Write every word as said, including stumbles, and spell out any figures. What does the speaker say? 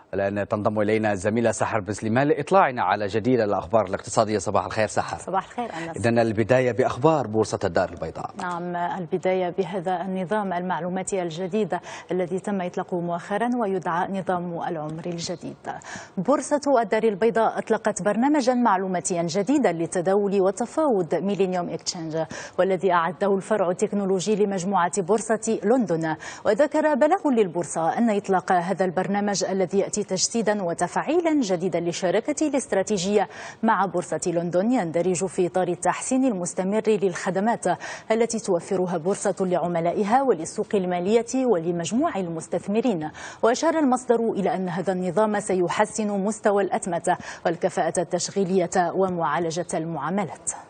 الآن تنضم إلينا الزميلة سحر بسليمان لإطلاعنا على جديد الأخبار الاقتصادية. صباح الخير سحر. صباح الخير أنس. إذن البداية بأخبار بورصة الدار البيضاء. نعم، البداية بهذا النظام المعلوماتي الجديد الذي تم إطلاقه مؤخرا ويدعى نظام العمر الجديد. بورصة الدار البيضاء أطلقت برنامجا معلوماتيا جديدا للتداول والتفاوض ميلينيوم إكتشينج، والذي أعده الفرع التكنولوجي لمجموعة بورصة لندن. وذكر بلاغ للبورصة أن إطلاق هذا البرنامج الذي يأتي تجديدا وتفعيلا جديدا للشراكة الاستراتيجية مع بورصة لندن يندرج في إطار التحسين المستمر للخدمات التي توفرها بورصة لعملائها وللسوق المالية ولمجموع المستثمرين. وأشار المصدر إلى أن هذا النظام سيحسن مستوى الأتمتة والكفاءة التشغيلية ومعالجة المعاملات.